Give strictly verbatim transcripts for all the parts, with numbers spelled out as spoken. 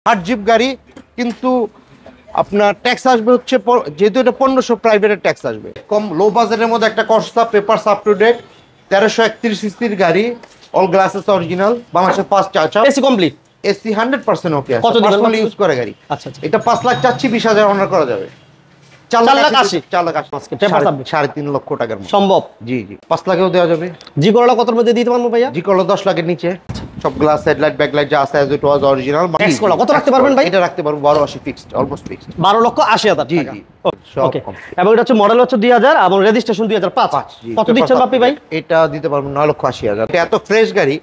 আট জিপ গাড়ি কিন্তু আপনার ট্যাক্স আসবে হচ্ছে যেহেতু এটা পনেরোশো প্রাইভেটের ট্যাক্স আসবে কম লো বাজেটের মধ্যে একটা কস্তা পেপারস আপ টু ডেট তেরোশো একত্রিশ সিসির গাড়ি অল গ্লাসেস অরিজিনাল বাংলাদেশের পাঁচ চাচা AC complete AC hundred percent okay কত দিবেন ইউজ করে গাড়ি আচ্ছা আচ্ছা এটা পাঁচ লাখ চাচ্ছি বিশ হাজার অনার করা যাবে চার লাখ আশি চার লাখ আশি সাড়ে তিন লক্ষ টাকার সম্ভব জি জি পাঁচ লাখেও দেওয়া যাবে জি করলা কতর মধ্যে দিতে পারবো ভাইয়া জি করলা দশ লাখের নিচে সব গ্লাস হেডলাইট ব্যাকলাইট যা আছে as it was original tax করলা কত রাখতে পারবেন ভাই এটা রাখতে পারবো বারো আশি ফিক্সড অলমোস্ট ফিক্সড বারো লক্ষ আশি হাজার জি টাকা জি ওকে এবং এটা হচ্ছে মডেল হচ্ছে দুই হাজার এবং রেজিস্ট্রেশন দুই হাজার পাঁচ কত দিচ্ছেন বাপি ভাই এটা দিতে পারবো নয় লক্ষ আশি হাজার এত ফ্রেশ গাড়ি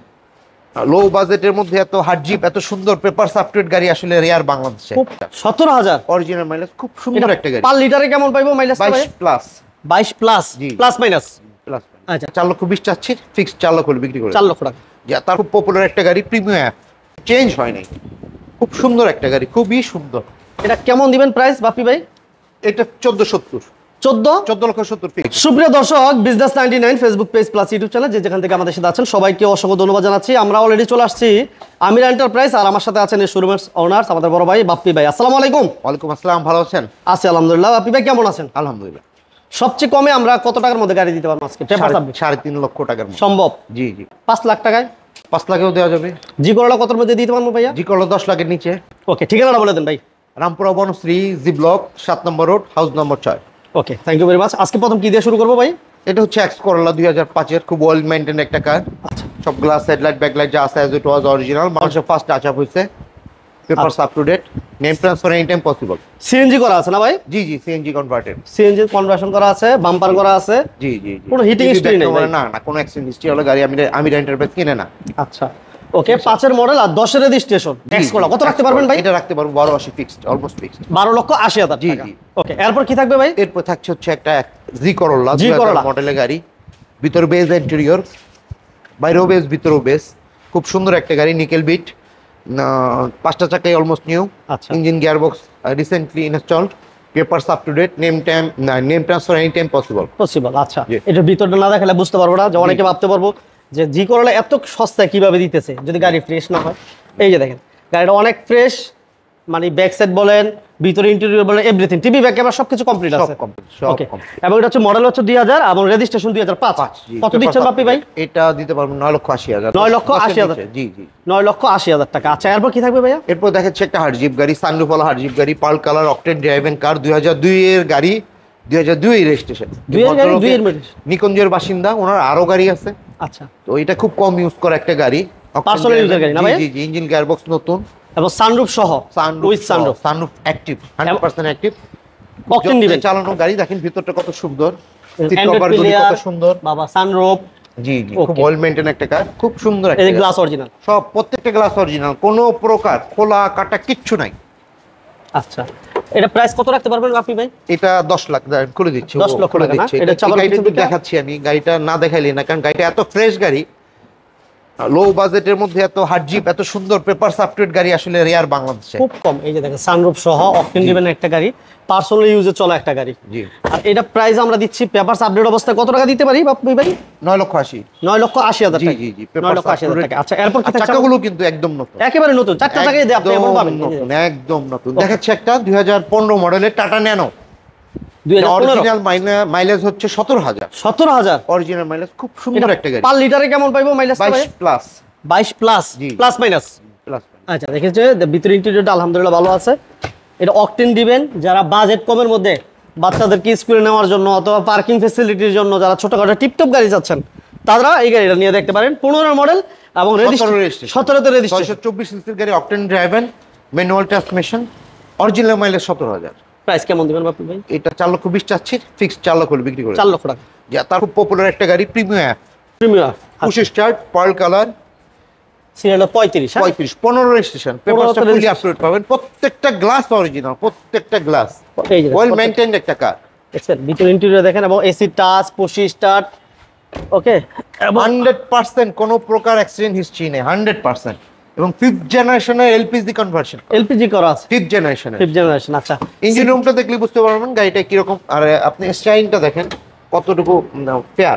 লো বাজেটের মধ্যে এত হার্ড জিপ এত সুন্দর পেপার সাপটেড গাড়ি আসলে রেয়ার বাংলাদেশে সতেরো হাজার অরিজিনাল মাইলেজ খুব সুন্দর একটা গাড়ি পার লিটারে কেমন পাইবো মাইলেজ বাইশ প্লাস বাইশ প্লাস প্লাস মাইনাস প্লাস আচ্ছা চার লক্ষ বিশ চাচ্ছি ফিক্সড চার লক্ষ বিক্রি করে চার লক্ষ টাকা যা তার খুব পপুলার একটা গাড়ি প্রিমিয়াম অ্যাপ চেঞ্জ হয় নাই খুব সুন্দর একটা গাড়ি খুবই সুন্দর এটা কেমন দিবেন প্রাইস বাপি ভাই এটা চোদ্দ সত্তর চোদ্দ চোদ্দ লক্ষ সত্তর ফিক্স সুপ্রিয় দর্শক business ninety nine Facebook page plus YouTube channel যে যেখান থেকে আমাদের সাথে আছেন সবাইকে অসংখ্য ধন্যবাদ জানাচ্ছি আমরা অলরেডি চলে আসছি আমির এন্টারপ্রাইজ আর আমার সাথে আছেন এই শোরুমের ওনার আমাদের বড় ভাই বাপ্পি ভাই আসসালামু আলাইকুম ওয়ালাইকুম আসসালাম ভালো আছেন আছি আলহামদুলিল্লাহ বাপ্পি ভাই কেমন আছেন আলহামদুলিল্লাহ সবচেয়ে কমে আমরা কত টাকার মধ্যে গাড়ি দিতে পারবো আজকে সাড়ে তিন লক্ষ টাকার সম্ভব জি জি পাঁচ লাখ টাকায় পাঁচ লাখেও দেওয়া যাবে জি করলা কতর মধ্যে দিতে পারবো ভাইয়া জি করলা দশ লাখের নিচে ওকে ঠিকানাটা বলে দেন ভাই রামপুরা বনশ্রী জি ব্লক সাত নম্বর রোড হাউস নম্বর ছয় okay thank you very much আজকে প্রথম কি দিয়ে শুরু করবো ভাই এটা হচ্ছে এক্স করলা দুই হাজার পাঁচের খুব ওয়েল মেইনটেইন একটা কার আচ্ছা সব গ্লাস হেডলাইট ব্যাকলাইট যা আছে এজ ইট ওয়াজ অরিজিনাল মানুষের ফার্স্ট টাচ আপ হয়েছে papers up to date name transfer any time possible CNG করা আছে না ভাই জি জি সিএনজি কনভার্টেড সিএনজি কনভার্সন করা আছে বাম্পার করা আছে জি জি কোনো হিটিং হিস্ট্রি নেই না না কোনো অ্যাক্সিডেন্ট হিস্ট্রি হলো গাড়ি আমি আমি এন্টারপ্রাইজ কিনে না আচ্ছা ওকে পাঁচের মডেল আর দশের রেজিস্ট্রেশন ট্যাক্স করলা কত রাখতে পারবেন ভাই এটা রাখতে পারবো বারো আশি ফিক্সড অলমোস্ট ফিক্সড বারো লক্ষ আশি হাজার জি টাকা জি ওকে এরপর কি থাকবে ভাই এরপর থাকছে হচ্ছে একটা জি করলা জি করলা মডেলের গাড়ি ভিতর বেজ ইন্টেরিয়র বাইরেও বেজ ভিতরেও বেজ খুব সুন্দর একটা গাড়ি নিকেল বিট পাঁচটা চাকাই অলমোস্ট নিউ আচ্ছা engine gear box recently installed papers up to date name time name transfer any time possible possible আচ্ছা এটা ভিতরটা না দেখালে বুঝতে পারবো না যে অনেকে ভাবতে পারবো যে জি করলা এত সস্তায় কিভাবে দিতেছে যদি গাড়ি ফ্রেশ না হয় এই যে দেখেন গাড়িটা অনেক ফ্রেশ মানে ব্যাক সাইড বলেন ভিতরে ইন্টেরিয়র বলেন এভরিথিং টিভি ব্যাক ক্যামেরা সবকিছু কমপ্লিট আছে ওকে এবং এটা হচ্ছে মডেল হচ্ছে দুই হাজার এবং রেজিস্ট্রেশন দুই হাজার পাঁচ কত দিচ্ছেন বাপি ভাই এটা দিতে পারবো নয় লক্ষ আশি হাজার নয় লক্ষ আশি হাজার জি জি নয় লক্ষ আশি হাজার টাকা আচ্ছা এরপর কি থাকবে ভাইয়া এরপর দেখাচ্ছে একটা হার্ড জিপ গাড়ি সানরুফ ওয়ালা হার্ড জিপ গাড়ি pearl colour octane driving car দুই হাজার দুই এর গাড়ি দুই হাজার দুই রেজিস্ট্রেশন দুই এর গাড়ি দুই এর নিকুঞ্জের বাসিন্দা ওনার আরো গাড়ি আছে আচ্ছা তো এটা খুব কম ইউজ করা একটা গাড়ি পার্সোনাল ইউজার গাড়ি না ভাই জি জি ইঞ্জিন গিয়ার বক্স নতুন এবং সানরুফ সহ with sunroof sunroof active hundred percent active octane দিবেন চালানো গাড়ি দেখেন ভিতরটা কত সুন্দর সিট কভার গুলো কত সুন্দর বাবা সানরুফ জি জি খুব ওয়েল মেইনটেইন একটা কার খুব সুন্দর একটা এই গ্লাস অরিজিনাল সব প্রত্যেকটা গ্লাস অরিজিনাল কোনো প্রকার খোলা কাটা কিচ্ছু নাই আচ্ছা এটা প্রাইস কত রাখতে পারবেন আপনি ভাই এটা দশ লাখ খুলে দিচ্ছি দশ লক্ষ খুলে টাকা দিচ্ছি এটা চালানো গাড়িটা দেখাচ্ছি আমি গাড়িটা না দেখাইলে না কারণ গাড়িটা এত ফ্রেশ গাড়ি লো বাজেটের মধ্যে এত হার্ড জিপ এত সুন্দর পেপারস আপডেট গাড়ি আসলে রেয়ার বাংলাদেশে খুব কম এই যে দেখেন সানরুফ সহ অকটেন দিবেন একটা গাড়ি পার্সোনাল ইউজে চলা একটা গাড়ি জি আর এটা প্রাইস আমরা দিচ্ছি পেপারস আপডেট অবস্থায় কত টাকা দিতে পারি বাপি ভাই নয় লক্ষ আশি নয় লক্ষ আশি হাজার জি টাকা জি জি নয় লক্ষ আশি হাজার টাকা আচ্ছা এরপর কি থাকছে চাকাগুলো কিন্তু একদম নতুন একেবারে নতুন চারটা চাকাই দেয় আপনি এমন পাবেন নতুন একদম নতুন দেখাচ্ছে একটা দুই হাজার পনেরো মডেলের টাটা ন্যানো দুই হাজার পনেরো অরিজিনাল মাইলেজ হচ্ছে সতেরো হাজার সতেরো হাজার অরিজিনাল মাইলেজ খুব সুন্দর একটা গাড়ি পার লিটারে কেমন পাইবো মাইলেজ বাইশ প্লাস বাইশ প্লাস প্লাস মাইনাস প্লাস আচ্ছা দেখেছে ভিতরে ইন্টেরিয়রটা আলহামদুলিল্লাহ ভালো আছে এটা অকটেন দিবেন যারা বাজেট কমের মধ্যে বাচ্চাদেরকে স্কুলে নেওয়ার জন্য অথবা পার্কিং ফ্যাসিলিটির জন্য যারা ছোটখাটো টিপটপ গাড়ি চাচ্ছেন তারা এই গাড়িটা নিয়ে দেখতে পারেন পনেরো মডেল এবং সতেরোতে রেজিস্ট্রেশন চব্বিশ সিসির গাড়ি octane driven manual transmission original mileage সতেরো হাজার প্রাইস কেমন দিবেন বাপি ভাই এটা চার লক্ষ বিশ চাচ্ছি ফিক্সড চার লক্ষ বিক্রি করে চার লক্ষ টাকা যা তার খুব পপুলার একটা গাড়ি premium premium push start pearl colour serial পঁয়ত্রিশ পঁয়ত্রিশ পনেরো রেজিস্ট্রেশন পেপারসটা ফুলি আপডেট পাবেন প্রত্যেকটা গ্লাস অরিজিনাল প্রত্যেকটা গ্লাস ওয়েল মেইনটেইনড একটা কার দেখেন ভিতর ইন্টেরিয়র দেখেন এবং AC touch push start okay hundred percent কোনো প্রকার অ্যাক্সিডেন্ট হিস্ট্রি নেই হান্ড্রেড পার্সেন্ট এবং ফিফথ জেনারেশনের এলপিজি কনভার্সন এলপিজি করা আছে ফিফথ জেনারেশনের ফিফথ জেনারেশন আচ্ছা ইঞ্জিন রুমটা দেখলে বুঝতে পারবেন গাড়িটা কিরকম আর আপনি স্টাইলটা দেখেন কতটুকু ফেয়ার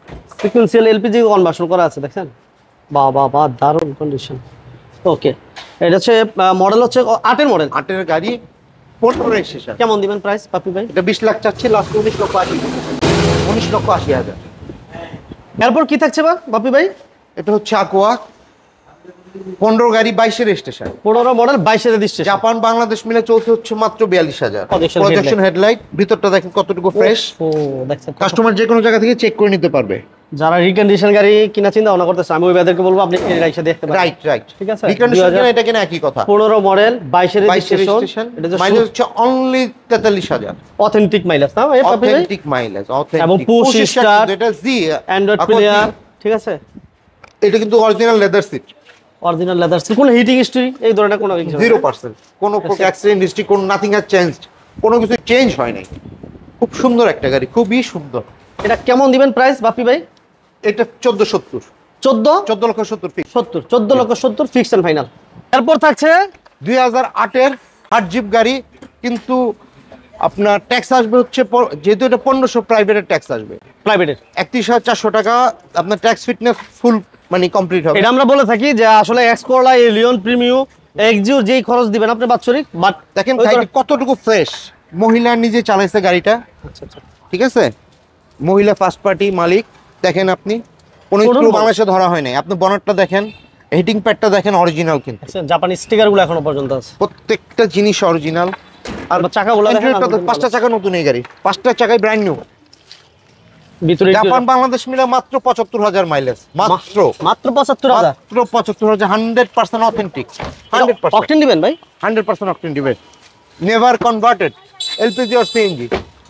সিকুয়েন্সিয়াল এলপিজি কনভার্সন করা আছে দেখেন বাহ বাহ বাহ দারুণ কন্ডিশন ওকে এটা হচ্ছে মডেল হচ্ছে আটের মডেল। আটের গাড়ি, পনেরো রেজিস্ট্রেশন। কেমন দিবেন প্রাইস পাপি ভাই? এটা বিশ লাখ চাচ্ছি, লাস্ট উনিশ লক্ষ আশি উনিশ লক্ষ আশি হাজার। এরপর কি থাকছে বা বাপি ভাই? এটা হচ্ছে আকোয়া, পনেরো গাড়ি, বাইশের রেজিস্ট্রেশন। পনেরো মডেল, বাইশের রেজিস্ট্রেশন। জাপান বাংলাদেশ মিলে চলছে হচ্ছে মাত্র বিয়াল্লিশ হাজার। Projection প্রজেকশন হেডলাইট, ভিতরটা দেখেন কতটুকু ফ্রেশ। ও দেখছেন, কাস্টমার যে কোনো জায়গা থেকে চেক করে নিতে পারবে। যারা রিকন্ডিশন গাড়ি কিনা চিন্তা ভাবনা করতেছে, আমি ওই ভাইদেরকে বলবো আপনি এই গাড়িটা দেখতে পারেন। রাইট রাইট ঠিক আছে। রিকন্ডিশন কিনা এটা কিনা একই কথা। পনেরো মডেল, বাইশের বাইশের রেজিস্ট্রেশন। রেজিস্ট্রেশন, এটা যে মাইলেজ হচ্ছে অনলি তেতাল্লিশ হাজার। অথেন্টিক মাইলেজ না ভাই পাপি ভাই? Authentic mileage, authentic. এবং পুশ স্টার্ট, এটা জি অ্যান্ড্রয়েড প্লেয়ার, ঠিক আছে। এটা কিন্তু original leather seat, original leather seat, কোনো হিটিং হিস্ট্রি এই ধরনের কোনো কিছু জিরো পার্সেন্ট, কোনো অ্যাক্সিডেন্ট হিস্ট্রি, কোনো নাথিং হ্যাজ চেঞ্জ, কোনো কিছু চেঞ্জ হয় নাই। খুব সুন্দর একটা গাড়ি, খুবই সুন্দর। এটা কেমন দিবেন প্রাইস বাপি ভাই? এটা চোদ্দ সত্তর, চোদ্দ চোদ্দ লক্ষ সত্তর ফিক্স। সত্তর, চোদ্দ লক্ষ সত্তর ফিক্স এন্ড ফাইনাল। এরপর থাকছে দুই হাজার আটের হার্ড জিপ গাড়ি, কিন্তু আপনার ট্যাক্স আসবে হচ্ছে প- যেহেতু এটা পনেরোশো, প্রাইভেটের ট্যাক্স আসবে প্রাইভেটের। একত্রিশ হাজার চারশো টাকা। আপনার ট্যাক্স ফিটনেস ফুল মানে কমপ্লিট হবে। এটা আমরা বলে থাকি যে আসলে X Corolla, Allion, Premio, Axio যেই খরচ দিবেন আপনি বাৎসরিক, বাট দেখেন গাড়ি কতটুকু ফ্রেশ। মহিলা নিজে চালাইছে গাড়িটা, আচ্ছা আচ্ছা, ঠিক আছে। মহিলা ফার্স্ট পার্টি মালিক। দেখেন আপনি কোনো করুন স্ক্রু বল। বাংলাদেশে ধরা হয় নাই। আপনি বনেটটা দেখেন, হিটিং প্যাডটা দেখেন, অরিজিনাল কিন্তু আচ্ছা, জাপানি স্টিকারগুলো এখনো পর্যন্ত আছে। প্রত্যেকটা জিনিস অরিজিনাল। আর চাকাগুলো দেখেন, ইন্টেরিয়রটা তো পাঁচটা চাকা নতুন এই গাড়ি, পাঁচটা চাকাই ব্র্যান্ড নিউ। ভিতরে জাপান বাংলাদেশ মিলে মাত্র পঁচাত্তর হাজার মাইলেজ, মাত্র মাত্র পঁচাত্তর হাজার। মাত্র পঁচাত্তর হাজার। Hundred percent authentic, hundred percent octane দিবেন ভাই? হান্ড্রেড পার্সেন্ট অকটেন দিবে, নেভার কনভার্টেড এলপিজি আর সিএনজি।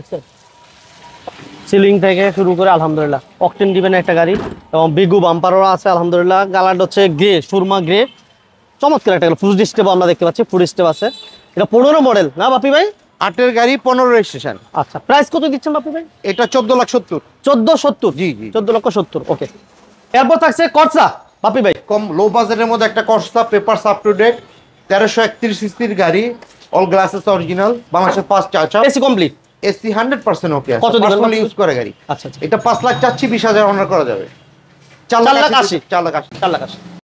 সিলিং থেকে শুরু করে আলহামদুলিল্লাহ অকটেন দিবেন একটা গাড়ি, এবং বিগু বাম্পারও আছে আলহামদুলিল্লাহ। কালারটা হচ্ছে গ্রে, সুরমা গ্রে, চমৎকার একটা ফুল স্টেপ আমরা দেখতে পাচ্ছি, ফুল স্টেপ আছে। এটা পনেরো মডেল না বাপি ভাই? আটের গাড়ি, পনেরো রেজিস্ট্রেশন। আচ্ছা, প্রাইস কত দিচ্ছেন বাপি ভাই? এটা চোদ্দ লাখ সত্তর। চোদ্দ সত্তর, জি, জি। চোদ্দ লক্ষ সত্তর। ওকে, এরপর থাকছে কর্সা বাপি ভাই। কম লো বাজেটের মধ্যে একটা Corsa, papers up to date, তেরোশো একত্রিশ সিসির গাড়ি, অল গ্লাসেস অরিজিনাল, বাংলাদেশের পাঁচ চাচা, AC complete, AC hundred percent okay. কত দিবেন বাপি? ইউজ করে গাড়ি। আচ্ছা আচ্ছা, এটা পাঁচ লাখ চাচ্ছি, বিশ হাজার অনার করা যাবে। চার চার লাখ লাখ আশি, আশি। চার লাখ আশি। চার লাখ আশি।